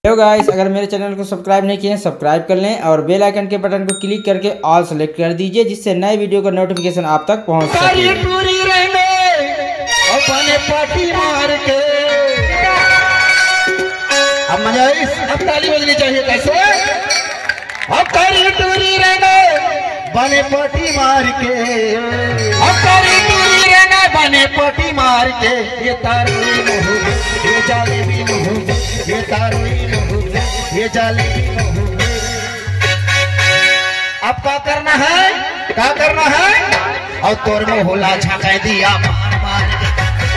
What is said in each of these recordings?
Hello guys, अगर मेरे channel को सब्सक्राइब नहीं किए हैं सब्सक्राइब कर लें और बेल आइकन के बटन को क्लिक करके ऑल सेलेक्ट कर दीजिए, जिससे नए वीडियो का नोटिफिकेशन आप तक पहुंच सके। अब मजा अब ताली बजनी चाहिए। कैसे अब तारी टूरी रहने बने पटी मार के, अब तारी टूरी रहने बने पटी मार के, ये तारोई महू ये जालेबी महू, ये तारोई महू ये जालेबी महू। अब क्या करना है, क्या करना है? और तोर में होला झाँका दिया मार मार के,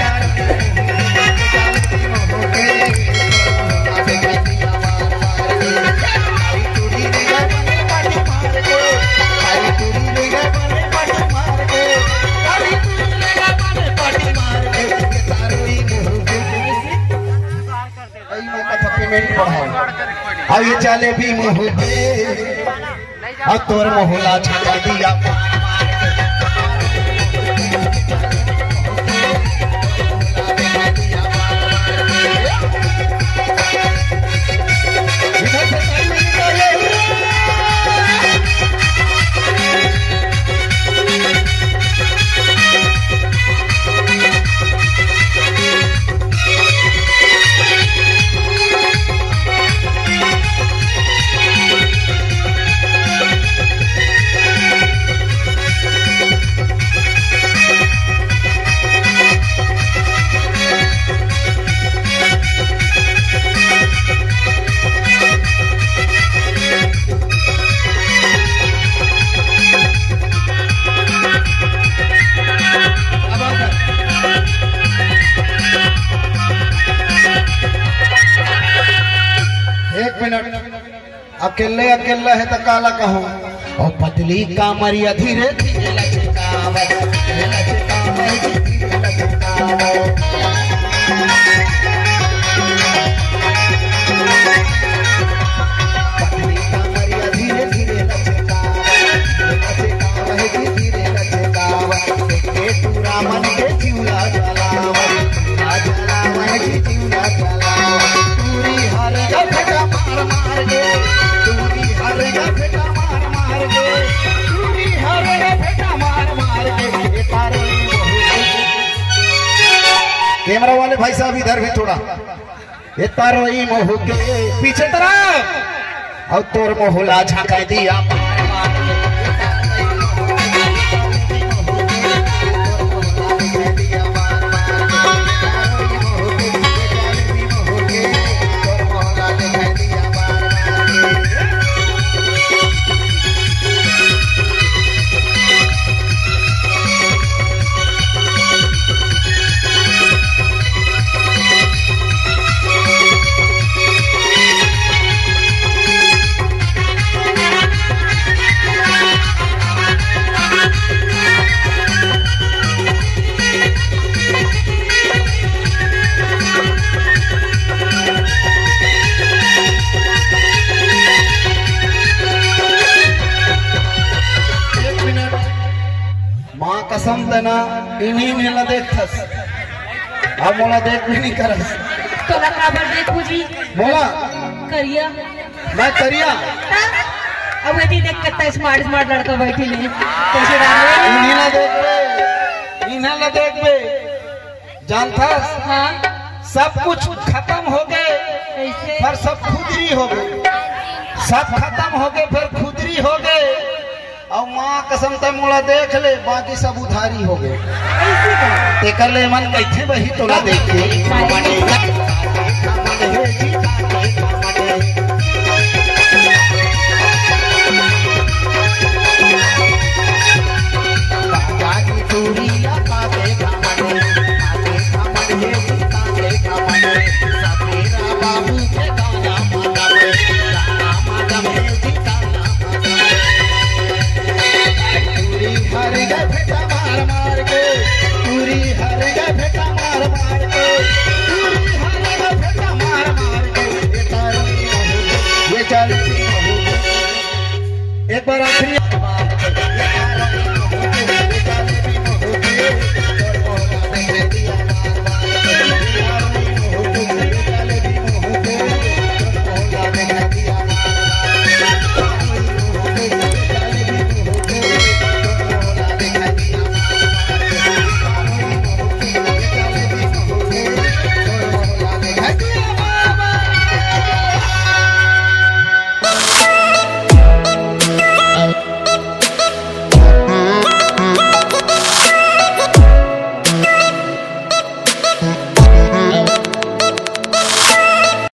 अब ये जालेबी महू और तोर मोहला छका दिया। अकेले अकेले है तो काला कहूँ और पतली कामरिया धीरे धीरे लचकावे, पतली कामरिया धीरे धीरे लचकावे, मन के चिउला जलावे, जलावे की चिउला जलावे, पूरी हर जगह मार मार के, कैमरा वाले भाई साहब इधर भी थोड़ा, ये तारोई महू के पीछे तरफ और तोर मोहला झाँका दिया मार मार के। कसम देना इन्हीं ने ला देखस, अब मोला देख भी नहीं करस। तो बराबर देखू जी मोला करिया, मैं करिया। अब ये देख कितना स्मार्ट स्मार्ट लड़का बैठी नहीं, कैसे डाले इन्हीं ला देख बे, इन्हीं ला देख बे, जानथस? हाँ सब कुछ खत्म हो गए, पर सब खुदरी हो गए, सब खत्म हो गए फिर खुदरी हो गए, और माँ कसम ते मोला देख ले, बाकी सब उधारी हो गए। ते कर ले मन कैथे बही तोला देख के